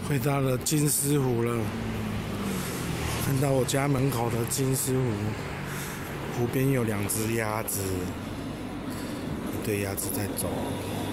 回到了金丝湖了，看到我家门口的金丝湖，湖边有2只鸭子，一堆鸭子在走。